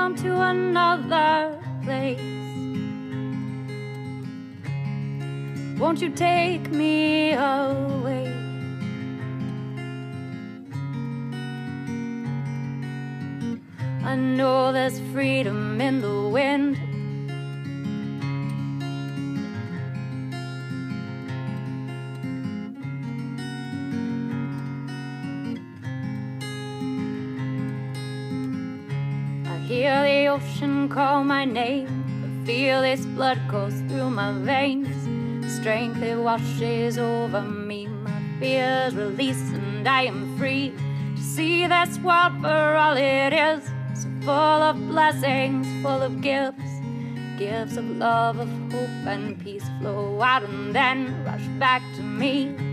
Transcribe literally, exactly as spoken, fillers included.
on to another place. Won't you take me away? I know there's freedom in the wind. I hear the ocean call my name. I feel its blood goes through my veins. Strength, it washes over me. My fears release and I am free to see this world for all it is. So full of blessings, full of gifts, gifts of love, of hope and peace flow out and then rush back to me.